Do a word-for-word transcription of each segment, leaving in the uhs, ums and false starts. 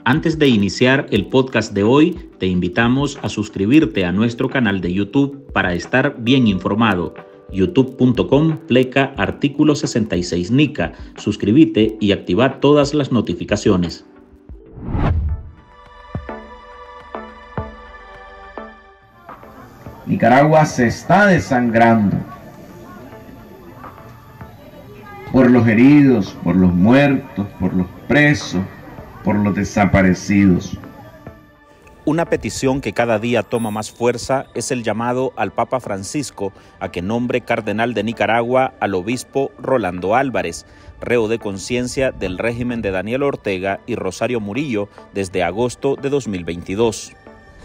Antes de iniciar el podcast de hoy, te invitamos a suscribirte a nuestro canal de YouTube para estar bien informado. youtube punto com pleca artículo sesenta y seis Nica. Suscríbete y activa todas las notificaciones. Nicaragua se está desangrando por los heridos, por los muertos, por los presos, por los desaparecidos. Una petición que cada día toma más fuerza es el llamado al Papa Francisco a que nombre cardenal de Nicaragua al obispo Rolando Álvarez, reo de conciencia del régimen de Daniel Ortega y Rosario Murillo desde agosto de dos mil veintidós.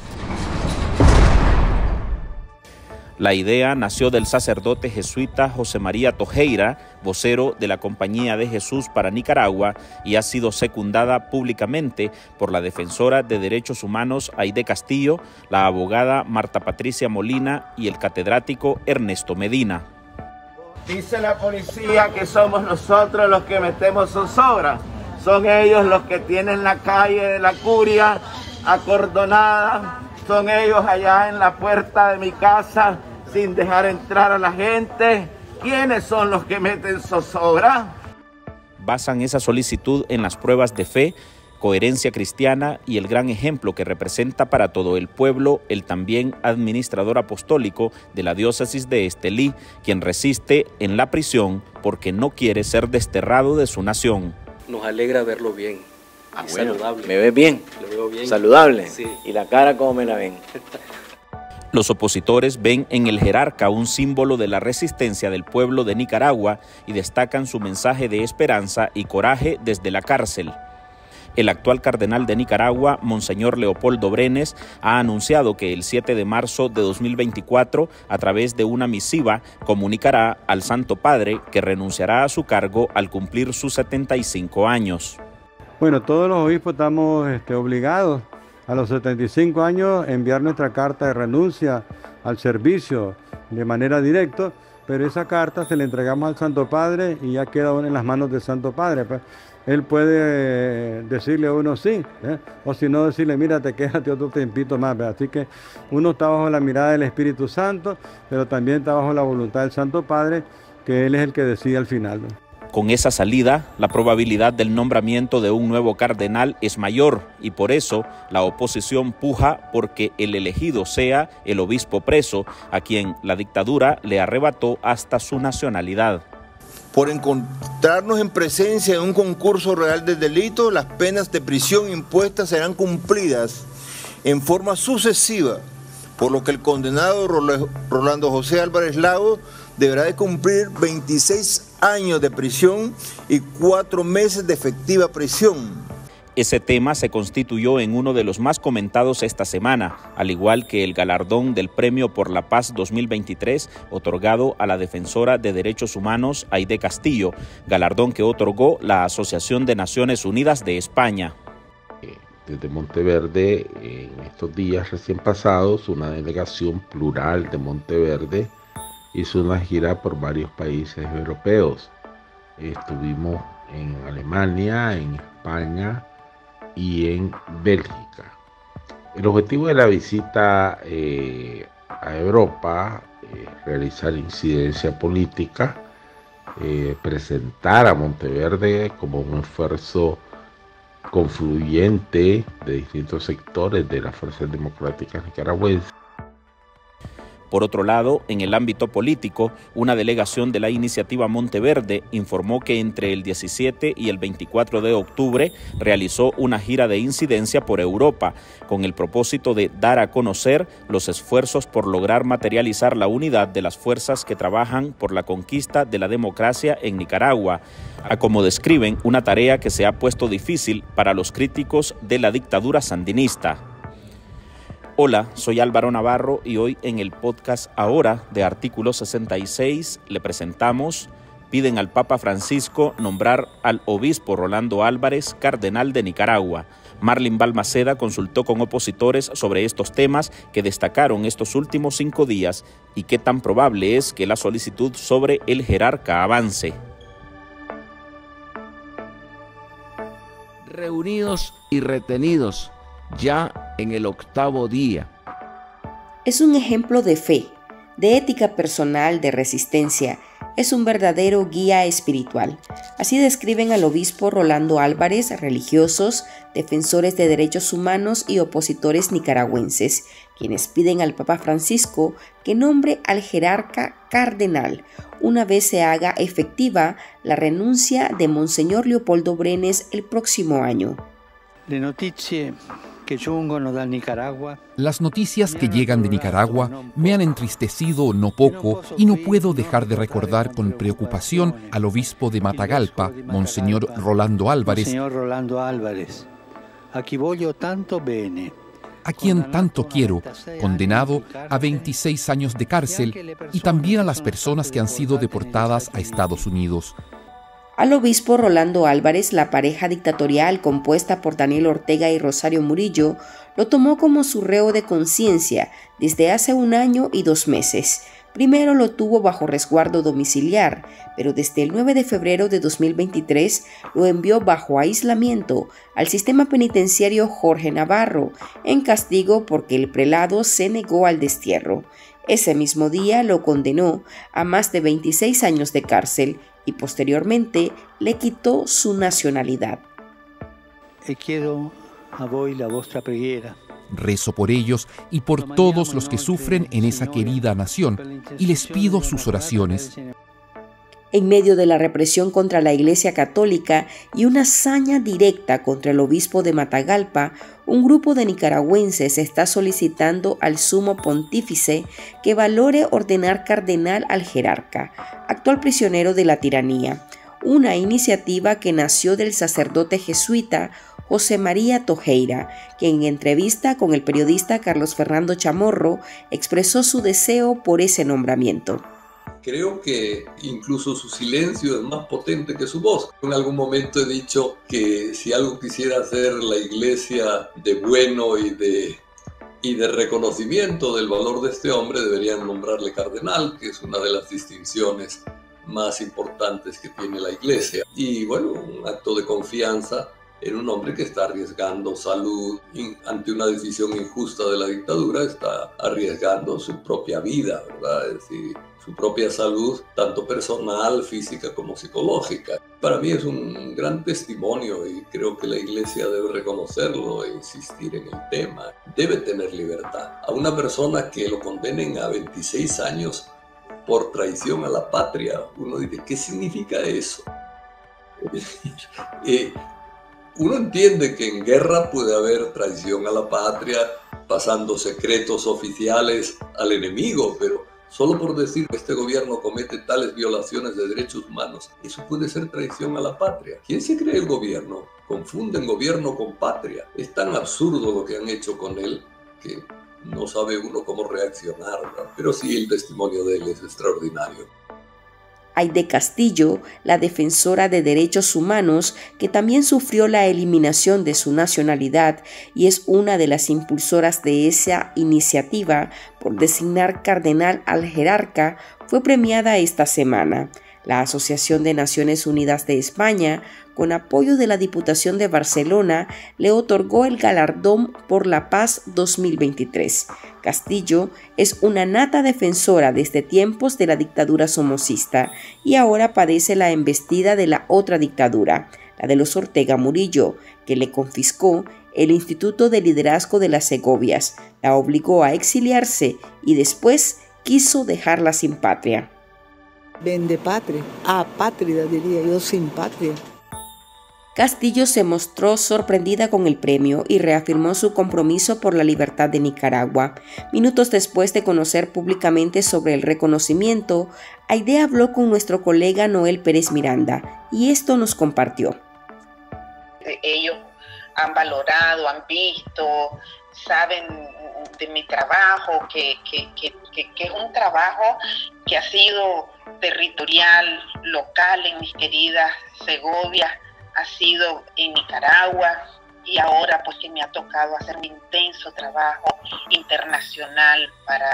La idea nació del sacerdote jesuita José María Tojeira, vocero de la Compañía de Jesús para Nicaragua, y ha sido secundada públicamente por la defensora de derechos humanos Aide Castillo, la abogada Marta Patricia Molina y el catedrático Ernesto Medina. Dice la policía que somos nosotros los que metemos zozobra. Son ellos los que tienen la calle de la Curia acordonada. Son ellos allá en la puerta de mi casa sin dejar entrar a la gente. ¿Quiénes son los que meten zozobra? Basan esa solicitud en las pruebas de fe, coherencia cristiana y el gran ejemplo que representa para todo el pueblo el también administrador apostólico de la diócesis de Estelí, quien resiste en la prisión porque no quiere ser desterrado de su nación. Nos alegra verlo bien. Ah, bueno, saludable. ¿Me ves bien? Lo veo bien. ¿Saludable? Sí. ¿Y la cara cómo me la ven? Los opositores ven en el jerarca un símbolo de la resistencia del pueblo de Nicaragua y destacan su mensaje de esperanza y coraje desde la cárcel. El actual cardenal de Nicaragua, Monseñor Leopoldo Brenes, ha anunciado que el siete de marzo de dos mil veinticuatro, a través de una misiva, comunicará al Santo Padre que renunciará a su cargo al cumplir sus setenta y cinco años. Bueno, todos los obispos estamos este, obligados a los setenta y cinco años a enviar nuestra carta de renuncia al servicio de manera directa, pero esa carta se la entregamos al Santo Padre y ya queda en las manos del Santo Padre. Pues, él puede decirle a uno sí, ¿eh? O si no decirle, mira, te quédate otro tiempito más. ¿Verdad? Así que uno está bajo la mirada del Espíritu Santo, pero también está bajo la voluntad del Santo Padre, que Él es el que decide al final, ¿no? Con esa salida, la probabilidad del nombramiento de un nuevo cardenal es mayor y por eso la oposición puja porque el elegido sea el obispo preso, a quien la dictadura le arrebató hasta su nacionalidad. Por encontrarnos en presencia de un concurso real de delito, las penas de prisión impuestas serán cumplidas en forma sucesiva, por lo que el condenado Rolando José Álvarez Lago deberá de cumplir veintiséis años de prisión y cuatro meses de efectiva prisión. Ese tema se constituyó en uno de los más comentados esta semana, al igual que el galardón del Premio por la Paz dos mil veintitrés, otorgado a la defensora de derechos humanos Aide Castillo, galardón que otorgó la Asociación de Naciones Unidas de España. Desde Monteverde, en estos días recién pasados, una delegación plural de Monteverde hizo una gira por varios países europeos. Estuvimos en Alemania, en España y en Bélgica. El objetivo de la visita eh, a Europa es realizar incidencia política, eh, presentar a Monteverde como un esfuerzo confluyente de distintos sectores de las fuerzas democráticas nicaragüenses. Por otro lado, en el ámbito político, una delegación de la Iniciativa Monteverde informó que entre el diecisiete y el veinticuatro de octubre realizó una gira de incidencia por Europa, con el propósito de dar a conocer los esfuerzos por lograr materializar la unidad de las fuerzas que trabajan por la conquista de la democracia en Nicaragua, a como describen una tarea que se ha puesto difícil para los críticos de la dictadura sandinista. Hola, soy Álvaro Navarro y hoy en el podcast Ahora de Artículo sesenta y seis le presentamos: piden al Papa Francisco nombrar al obispo Rolando Álvarez cardenal de Nicaragua. Marlin Balmaceda consultó con opositores sobre estos temas que destacaron estos últimos cinco días y qué tan probable es que la solicitud sobre el jerarca avance. reunidos y retenidos ya en el octavo día. Es un ejemplo de fe, de ética personal, de resistencia. Es un verdadero guía espiritual. Así describen al obispo Rolando Álvarez, religiosos, defensores de derechos humanos y opositores nicaragüenses, quienes piden al Papa Francisco que nombre al jerarca cardenal una vez se haga efectiva la renuncia de Monseñor Leopoldo Brenes el próximo año. Le notizie que giungono da Nicaragua. Las noticias que llegan de Nicaragua me han entristecido no poco y no puedo dejar de recordar con preocupación al obispo de Matagalpa, Monseñor Rolando Álvarez, Monseñor Rolando Álvarez, a chi voglio tanto bene, a quien tanto quiero, condenado a veintiséis años de cárcel, y también a las personas que han sido deportadas a Estados Unidos. Al obispo Rolando Álvarez, la pareja dictatorial compuesta por Daniel Ortega y Rosario Murillo lo tomó como su reo de conciencia desde hace un año y dos meses. Primero lo tuvo bajo resguardo domiciliar, pero desde el nueve de febrero de dos mil veintitrés lo envió bajo aislamiento al sistema penitenciario Jorge Navarro, en castigo porque el prelado se negó al destierro. Ese mismo día lo condenó a más de veintiséis años de cárcel y posteriormente le quitó su nacionalidad. E chiedo a voi la vostra preghiera. Rezo por ellos y por todos los que sufren en esa querida nación, y les pido sus oraciones. En medio de la represión contra la Iglesia Católica y una hazaña directa contra el obispo de Matagalpa, un grupo de nicaragüenses está solicitando al sumo pontífice que valore ordenar cardenal al jerarca, actual prisionero de la tiranía, una iniciativa que nació del sacerdote jesuita José María Tojeira, quien en entrevista con el periodista Carlos Fernando Chamorro expresó su deseo por ese nombramiento. Creo que incluso su silencio es más potente que su voz. En algún momento he dicho que si algo quisiera hacer la Iglesia de bueno y de, y de reconocimiento del valor de este hombre, deberían nombrarle cardenal, que es una de las distinciones más importantes que tiene la Iglesia. Y bueno, un acto de confianza en un hombre que está arriesgando salud ante una decisión injusta de la dictadura, está arriesgando su propia vida, ¿verdad? Es decir, su propia salud, tanto personal, física como psicológica. Para mí es un gran testimonio y creo que la Iglesia debe reconocerlo e insistir en el tema. Debe tener libertad. A una persona que lo condenen a veintiséis años por traición a la patria, uno dice, ¿qué significa eso? eh, Uno entiende que en guerra puede haber traición a la patria, pasando secretos oficiales al enemigo, pero solo por decir que este gobierno comete tales violaciones de derechos humanos, eso puede ser traición a la patria. ¿Quién se cree el gobierno? Confunden gobierno con patria. Es tan absurdo lo que han hecho con él que no sabe uno cómo reaccionar, ¿verdad? Pero sí, el testimonio de él es extraordinario. Aide Castillo, la defensora de derechos humanos, que también sufrió la eliminación de su nacionalidad y es una de las impulsoras de esa iniciativa por designar cardenal al jerarca, fue premiada esta semana. La Asociación de Naciones Unidas de España, con apoyo de la Diputación de Barcelona, le otorgó el galardón por la paz dos mil veintitrés. Castillo es una nata defensora desde tiempos de la dictadura somocista y ahora padece la embestida de la otra dictadura, la de los Ortega Murillo, que le confiscó el Instituto de Liderazgo de las Segovias, la obligó a exiliarse y después quiso dejarla sin patria. Vende patria, apátrida diría yo, sin patria. Castillo se mostró sorprendida con el premio y reafirmó su compromiso por la libertad de Nicaragua. Minutos después de conocer públicamente sobre el reconocimiento, Aide habló con nuestro colega Noel Pérez Miranda y esto nos compartió. Ellos han valorado, han visto, saben de mi trabajo, que, que, que, que, que es un trabajo que ha sido territorial, local en mis queridas Segovias, ha sido en Nicaragua y ahora pues que me ha tocado hacer un intenso trabajo internacional para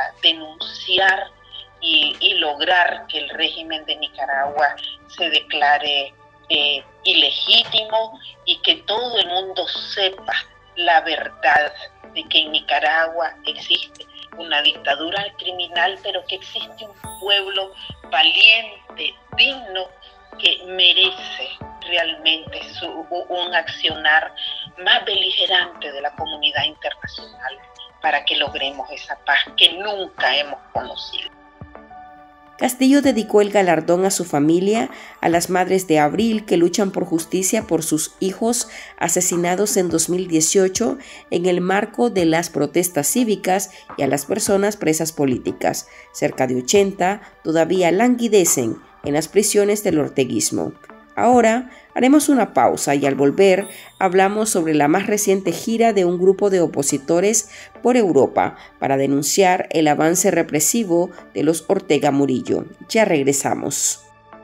denunciar y, y lograr que el régimen de Nicaragua se declare eh, ilegítimo, y que todo el mundo sepa la verdad de que en Nicaragua existe una dictadura criminal, pero que existe un pueblo valiente, digno, que merece realmente su, un accionar más beligerante de la comunidad internacional para que logremos esa paz que nunca hemos conocido. Castillo dedicó el galardón a su familia, a las madres de Abril que luchan por justicia por sus hijos asesinados en dos mil dieciocho en el marco de las protestas cívicas y a las personas presas políticas. Cerca de ochenta todavía languidecen en las prisiones del orteguismo. Ahora haremos una pausa y al volver hablamos sobre la más reciente gira de un grupo de opositores por Europa para denunciar el avance represivo de los Ortega Murillo. Ya regresamos.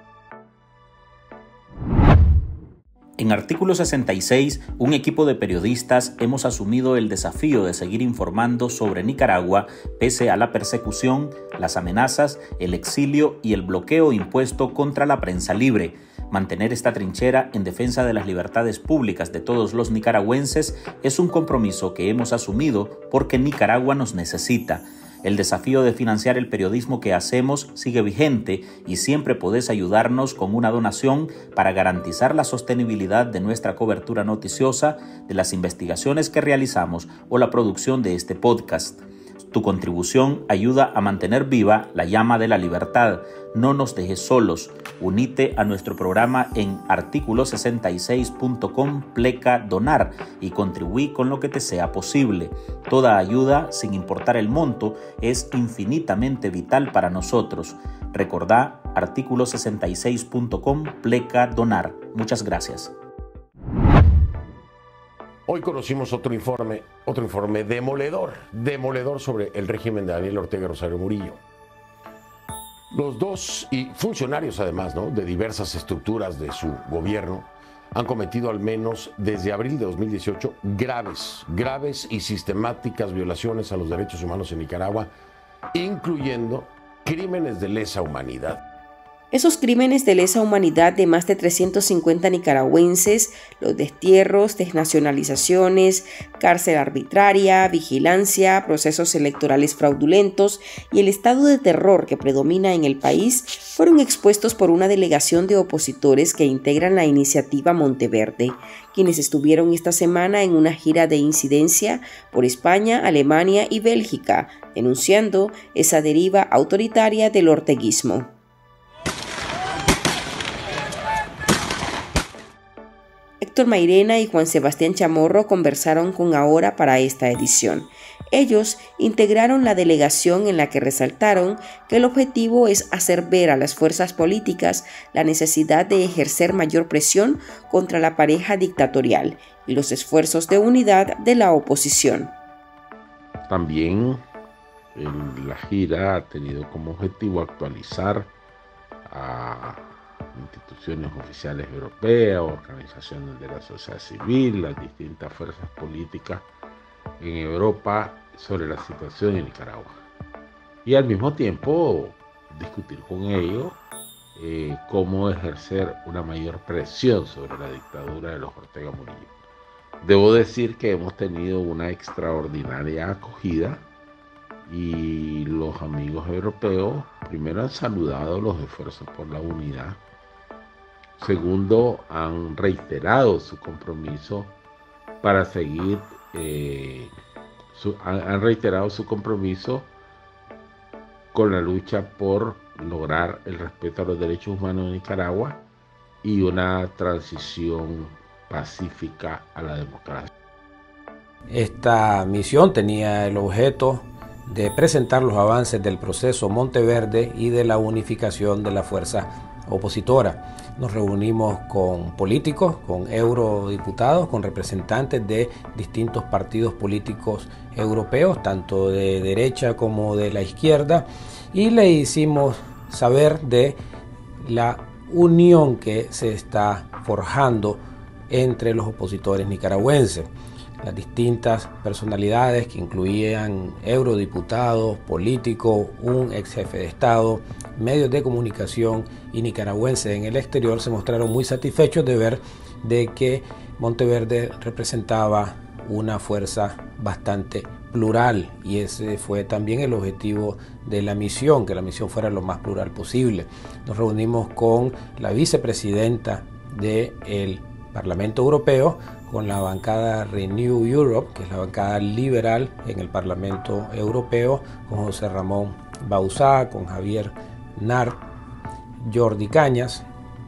En Artículo sesenta y seis, un equipo de periodistas hemos asumido el desafío de seguir informando sobre Nicaragua pese a la persecución, las amenazas, el exilio y el bloqueo impuesto contra la prensa libre. Mantener esta trinchera en defensa de las libertades públicas de todos los nicaragüenses es un compromiso que hemos asumido porque Nicaragua nos necesita. El desafío de financiar el periodismo que hacemos sigue vigente y siempre podés ayudarnos con una donación para garantizar la sostenibilidad de nuestra cobertura noticiosa, de las investigaciones que realizamos o la producción de este podcast. Tu contribución ayuda a mantener viva la llama de la libertad. No nos dejes solos. Unite a nuestro programa en artículo sesenta y seis punto com pleca donar y contribuí con lo que te sea posible. Toda ayuda, sin importar el monto, es infinitamente vital para nosotros. Recordá artículo sesenta y seis punto com pleca donar. Muchas gracias. Hoy conocimos otro informe, otro informe demoledor, demoledor sobre el régimen de Daniel Ortega Rosario Murillo. Los dos, y funcionarios además, ¿no?, de diversas estructuras de su gobierno, han cometido al menos desde abril de dos mil dieciocho graves, graves y sistemáticas violaciones a los derechos humanos en Nicaragua, incluyendo crímenes de lesa humanidad. Esos crímenes de lesa humanidad de más de trescientos cincuenta nicaragüenses, los destierros, desnacionalizaciones, cárcel arbitraria, vigilancia, procesos electorales fraudulentos y el estado de terror que predomina en el país, fueron expuestos por una delegación de opositores que integran la iniciativa Monteverde, quienes estuvieron esta semana en una gira de incidencia por España, Alemania y Bélgica, denunciando esa deriva autoritaria del orteguismo. Héctor Mairena y Juan Sebastián Chamorro conversaron con Ahora para esta edición. Ellos integraron la delegación en la que resaltaron que el objetivo es hacer ver a las fuerzas políticas la necesidad de ejercer mayor presión contra la pareja dictatorial y los esfuerzos de unidad de la oposición. También en la gira ha tenido como objetivo actualizar a instituciones oficiales europeas, organizaciones de la sociedad civil, las distintas fuerzas políticas en Europa sobre la situación en Nicaragua. Y al mismo tiempo discutir con ellos eh, cómo ejercer una mayor presión sobre la dictadura de los Ortega Murillo. Debo decir que hemos tenido una extraordinaria acogida y los amigos europeos primero han saludado los esfuerzos por la unidad. Segundo, han reiterado su compromiso para seguir, eh, su, han, han reiterado su compromiso con la lucha por lograr el respeto a los derechos humanos en Nicaragua y una transición pacífica a la democracia. Esta misión tenía el objeto de presentar los avances del proceso Monteverde y de la unificación de la fuerza opositora. Nos reunimos con políticos, con eurodiputados, con representantes de distintos partidos políticos europeos, tanto de derecha como de la izquierda, y le hicimos saber de la unión que se está forjando entre los opositores nicaragüenses. Las distintas personalidades que incluían eurodiputados, políticos, un ex jefe de Estado, medios de comunicación y nicaragüenses en el exterior se mostraron muy satisfechos de ver de que Monteverde representaba una fuerza bastante plural, y ese fue también el objetivo de la misión, que la misión fuera lo más plural posible. Nos reunimos con la vicepresidenta del Parlamento Europeo, con la bancada Renew Europe, que es la bancada liberal en el Parlamento Europeo, con José Ramón Bauzá, con Javier Nart, Jordi Cañas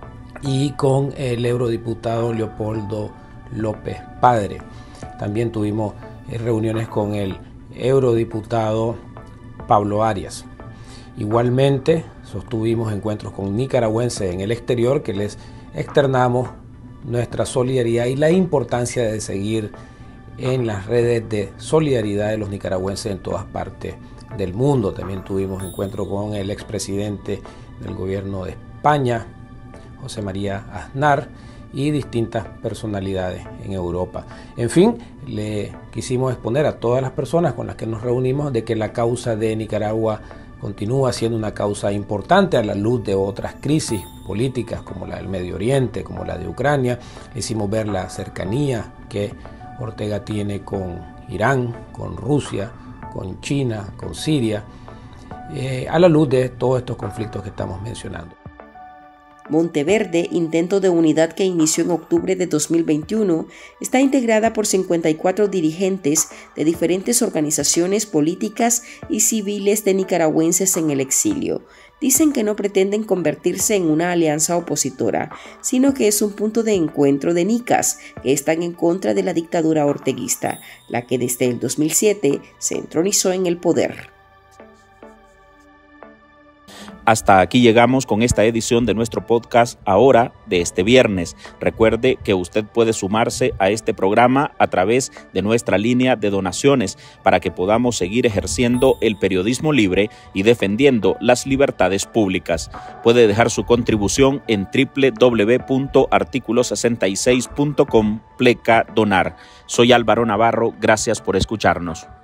y con el eurodiputado Leopoldo López Padre. También tuvimos reuniones con el eurodiputado Pablo Arias. Igualmente sostuvimos encuentros con nicaragüenses en el exterior, que les externamos nuestra solidaridad y la importancia de seguir en las redes de solidaridad de los nicaragüenses en todas partes del mundo. También tuvimos encuentro con el expresidente del gobierno de España, José María Aznar, y distintas personalidades en Europa. En fin, le quisimos exponer a todas las personas con las que nos reunimos de que la causa de Nicaragua continúa siendo una causa importante a la luz de otras crisis políticas como la del Medio Oriente, como la de Ucrania. Hicimos ver la cercanía que Ortega tiene con Irán, con Rusia, con China, con Siria, eh, a la luz de todos estos conflictos que estamos mencionando. Monteverde, intento de unidad que inició en octubre de dos mil veintiuno, está integrada por cincuenta y cuatro dirigentes de diferentes organizaciones políticas y civiles de nicaragüenses en el exilio. Dicen que no pretenden convertirse en una alianza opositora, sino que es un punto de encuentro de nicas que están en contra de la dictadura orteguista, la que desde el dos mil siete se entronizó en el poder. Hasta aquí llegamos con esta edición de nuestro podcast Ahora de este viernes. Recuerde que usted puede sumarse a este programa a través de nuestra línea de donaciones para que podamos seguir ejerciendo el periodismo libre y defendiendo las libertades públicas. Puede dejar su contribución en doble u doble u doble u punto artículo sesenta y seis punto com pleca donar. Soy Álvaro Navarro, gracias por escucharnos.